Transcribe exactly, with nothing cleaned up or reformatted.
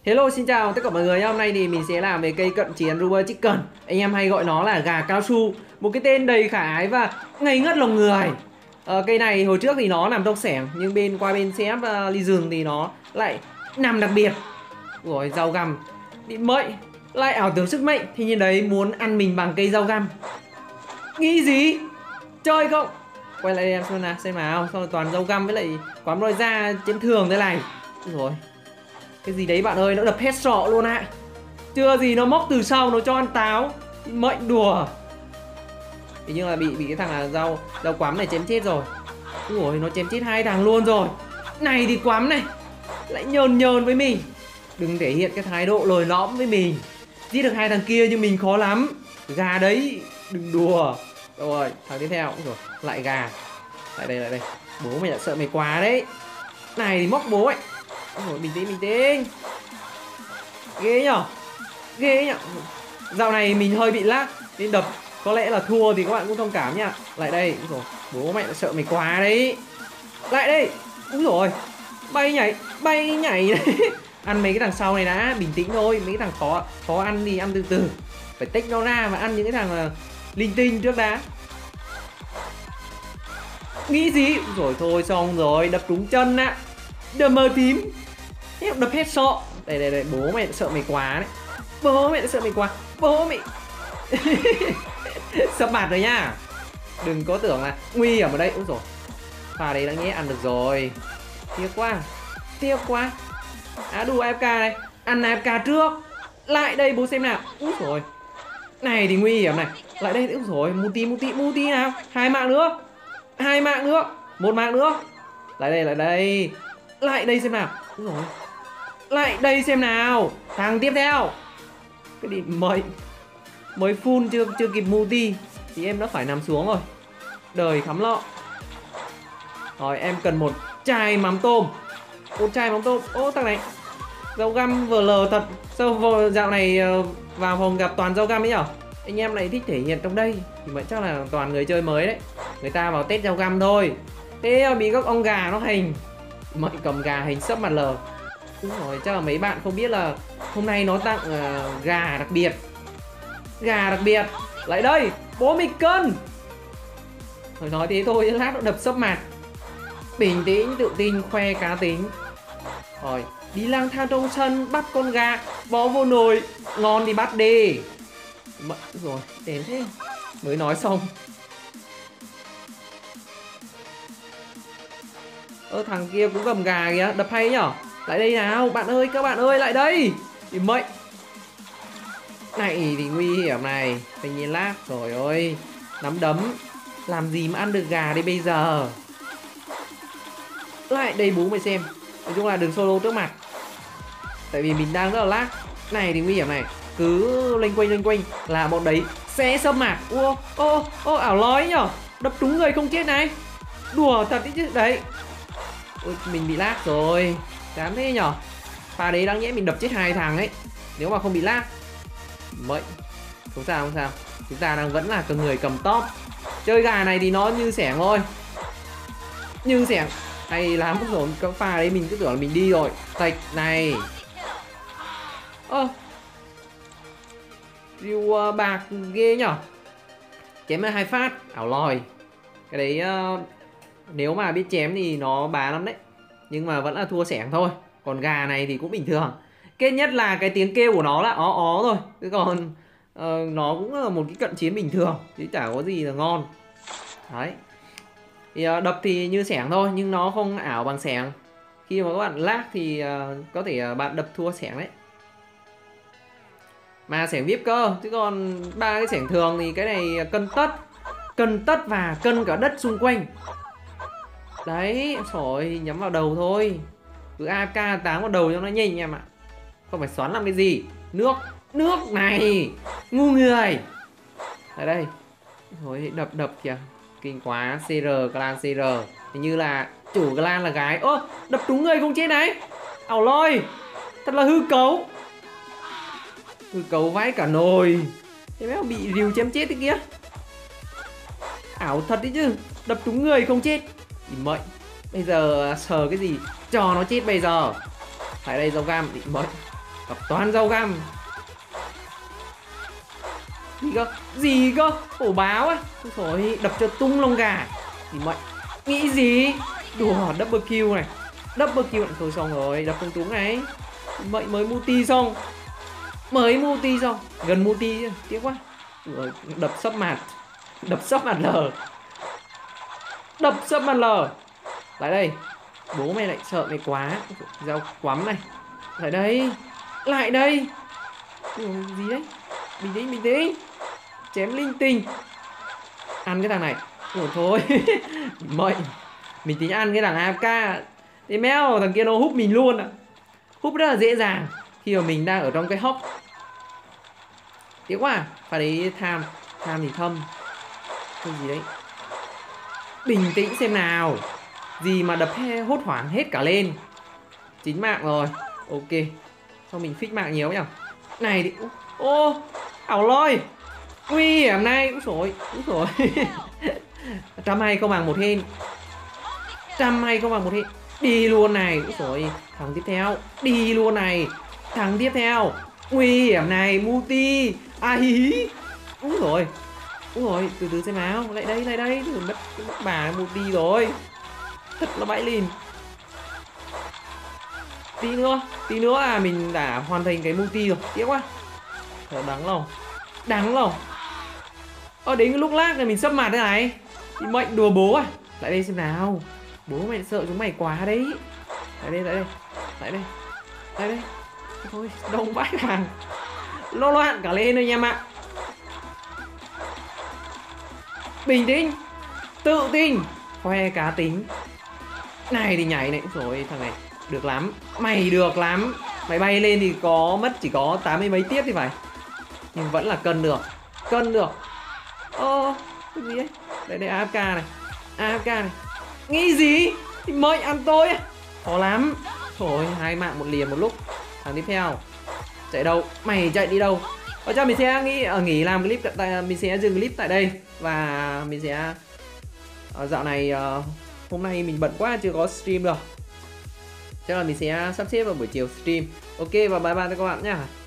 Hello, xin chào tất cả mọi người. Hôm nay thì mình sẽ làm về cây cận chiến Rubber Chicken. Anh em hay gọi nó là gà cao su. Một cái tên đầy khả ái và ngây ngất lòng người. ờ, Cây này hồi trước thì nó nằm trong xẻng, nhưng bên qua bên xếp uh, ly rừng thì nó lại nằm đặc biệt. Rồi rau găm bị mậy, lại ảo tưởng sức mạnh. Thì như đấy muốn ăn mình bằng cây rau găm. Nghĩ gì? Chơi không? Quay lại đây em xem nào, xem nào. Xong rồi toàn rau găm với lại quán roi da chấn thường thế này. Rồi cái gì đấy bạn ơi, nó đập hết sọ luôn ạ. Chưa gì nó móc từ sau nó cho ăn táo. Mệnh đùa. Hình như là bị bị cái thằng là rau rau quắm này chém chết rồi. Ui, nó chém chết hai thằng luôn rồi. Này thì quắm này lại nhờn nhờn với mình. Đừng thể hiện cái thái độ lồi lõm với mình. Giết được hai thằng kia nhưng mình khó lắm. Gà đấy, đừng đùa. Rồi, thằng tiếp theo. Rồi, lại gà. Lại đây, lại đây. Bố mày đã sợ mày quá đấy. Này thì móc bố ấy. Rồi, bình tĩnh, bình tĩnh. Ghê nhở. Ghê nhở. Dạo này mình hơi bị lag nên đập có lẽ là thua thì các bạn cũng thông cảm nha. Lại đây. Rồi, bố mẹ đã sợ mày quá đấy. Lại đây. Úi rồi. Bay nhảy, bay nhảy đấy. Ăn mấy cái thằng sau này đã, bình tĩnh thôi. Mấy cái thằng khó khó ăn thì ăn từ từ. Phải tách nó ra và ăn những cái thằng uh, linh tinh trước đã. Nghĩ gì? Rồi thôi xong rồi, đập trúng chân ạ. Đờ mờ tím. Đập hết sọ. Đây đây đây, bố mẹ sợ mày quá đấy. Bố mẹ sợ mày quá. Bố mẹ sắp mặt rồi nhá. Đừng có tưởng là nguy hiểm ở đây. Úi rồi, pha đấy đã nghe ăn được rồi. Tiếc quá. Tiếc quá. Á đù a ép ca này. Ăn a ép ca trước. Lại đây bố xem nào. Úi rồi. Này thì nguy hiểm này. Lại đây. Úi rồi, multi multi multi nào. Hai mạng nữa. Hai mạng nữa. Một mạng nữa. Lại đây, lại đây. Lại đây xem nào. Úi rồi. Lại đây xem nào. Thằng tiếp theo. Cái gì mới mới full chưa chưa kịp multi thì em đã phải nằm xuống rồi. Đời khắm lọ. Rồi em cần một chai mắm tôm. Một chai mắm tôm. Ô thằng này rau găm vờ lờ thật. Sao dạo này vào phòng gặp toàn rau găm ấy nhở. Anh em này thích thể hiện trong đây thì vẫn chắc là toàn người chơi mới đấy. Người ta vào test rau găm thôi. Thế bị các ông gà nó hành. Mệnh cầm gà hình sấp mặt lờ. Đúng rồi, chắc là mấy bạn không biết là hôm nay nó tặng uh, gà đặc biệt. Gà đặc biệt. Lại đây, bố mình cân. Rồi nói thế thôi, lát nó đập sấp mặt. Bình tĩnh, tự tin, khoe cá tính. Rồi, đi lang thang trong sân, bắt con gà, bó vô nồi. Ngon thì bắt đi. Mất rồi, đến thế. Mới nói xong. Ơ thằng kia cũng cầm gà kìa, đập hay nhở. Lại đây nào, bạn ơi, các bạn ơi, lại đây. Thì mệnh. Này thì nguy hiểm này. Tự nhiên lag, rồi ơi. Nắm đấm. Làm gì mà ăn được gà đây bây giờ. Lại đây bố mày xem. Nói chung là đừng solo trước mặt. Tại vì mình đang rất là lag. Này thì nguy hiểm này. Cứ lênh quanh lênh quanh là bọn đấy sẽ xâm mặt. Ô, ô, ô, ảo lói nhở. Đập trúng người không chết này. Đùa thật đấy chứ. Đấy. Ôi, mình bị lag rồi. Chán thế nhở. Pha đấy đáng nhẽ mình đập chết hai thằng ấy. Nếu mà không bị lag. Mệnh. Không sao không sao. Chúng ta đang vẫn là cái người cầm top. Chơi gà này thì nó như xẻng thôi. Như xẻng. Hay lắm rồi. Cái pha đấy mình cứ tưởng là mình đi rồi. Tạch này. Ơ Rượu uh, bạc ghê nhở. Chém là hai phát. Ảo lòi. Cái đấy uh, nếu mà biết chém thì nó bá lắm đấy. Nhưng mà vẫn là thua xẻng thôi. Còn gà này thì cũng bình thường. Kết nhất là cái tiếng kêu của nó là ó ó thôi. Chứ còn uh, nó cũng là một cái cận chiến bình thường. Chứ chả có gì là ngon. Đấy. Thì uh, đập thì như xẻng thôi. Nhưng nó không ảo bằng xẻng. Khi mà các bạn lag thì uh, có thể uh, bạn đập thua xẻng đấy. Mà xẻng vê i pê cơ. Chứ còn ba cái xẻng thường thì cái này cân tất. Cân tất và cân cả đất xung quanh. Đấy, rồi nhắm vào đầu thôi. Cứ a ép ca táng vào đầu cho nó nhanh em ạ. Không phải xoắn làm cái gì. Nước, nước này. Ngu người. Ở đây. Rồi đập đập kìa. Kinh quá, xê rờ, clan xê rờ. Hình như là chủ clan là gái. Ơ, đập trúng người không chết đấy. Ảo lôi. Thật là hư cấu. Hư cấu vãi cả nồi. Thế mà bị rìu chém chết thế kia. Ảo thật đấy chứ. Đập trúng người không chết. Bị mệnh. Bây giờ sờ cái gì cho nó chết bây giờ. Tại đây rau gam bị mệnh. Gặp toàn rau găm. Gì cơ? Gì cơ? Hổ báo á. Rồi đập cho tung lông gà. Thì mày nghĩ gì? Đùa double kill này. Double kill thôi xong rồi, đập tung túng này. Mày mới multi xong. Mới multi xong, gần multi tiếc quá. Rồi đập sấp mặt. Đập sấp mặt lờ. Đập sấp mặt lờ. Lại đây. Bố mày lại sợ mày quá. Dao quắm này. Lại đây. Lại đây. Ủa, gì đấy? Bình tĩnh, bình tĩnh. Chém linh tinh. Ăn cái thằng này. Ủa thôi. Mày. Mình tính ăn cái thằng a ép ca. Thế mèo thằng kia nó hút mình luôn ạ. Hút rất là dễ dàng khi mà mình đang ở trong cái hốc. Tiếc quá à. Phải đấy tham. Tham thì thâm. Cái gì đấy? Bình tĩnh xem nào. Gì mà đập he, hốt hoảng hết cả lên. Chín mạng rồi. Ok. Sao mình fix mạng nhiều nhỉ? Này đi. Ô, ảo lôi. Nguy hiểm này. Úi dồi, úi dồi. Trăm hay không bằng một hên. Trăm hay không bằng một hên. Đi luôn này. Úi dồi, thằng tiếp theo. Đi luôn này. Thằng tiếp theo. Nguy hiểm này. Multi. À hí hí. Úi dồi. Úi dồi, từ từ xem nào. Lại đây, lại đây. Mất, mất bà multi rồi. Thật là bãi lìn. Tí nữa, tí nữa là mình đã hoàn thành cái multi rồi. Tiếc quá. Thật đáng lòng. Đáng lòng. Ờ đến cái lúc lag này mình sấp mặt thế này. Thì mệnh đùa bố à. Lại đây xem nào. Bố mày sợ chúng mày quá đấy. Lại đây, lại đây. Lại đây. Lại đây. Thôi, đông vãi hàng. Lo loạn cả lên rồi nha em ạ. Bình tĩnh. Tự tin. Khoe cá tính. Này thì nhảy này. Rồi thằng này được lắm. Mày được lắm. Mày bay lên thì có mất chỉ có tám mươi mấy tiết thì phải. Nhưng vẫn là cân được. Cân được. Ơ cái gì đấy? Đây đây a ép ca này. a ép ca này. Nghĩ gì? Thì mời ăn tôi. Khó lắm. Thôi hai mạng một liền một lúc. Thằng tiếp theo. Chạy đâu? Mày chạy đi đâu? Ở cho mình sẽ nghĩ ở nghỉ làm clip tại mình sẽ dừng clip tại đây và mình sẽ ở dạo này uh, hôm nay mình bận quá chưa có stream được. Chắc là mình sẽ sắp xếp vào buổi chiều stream. Ok và bye bye các bạn nhá.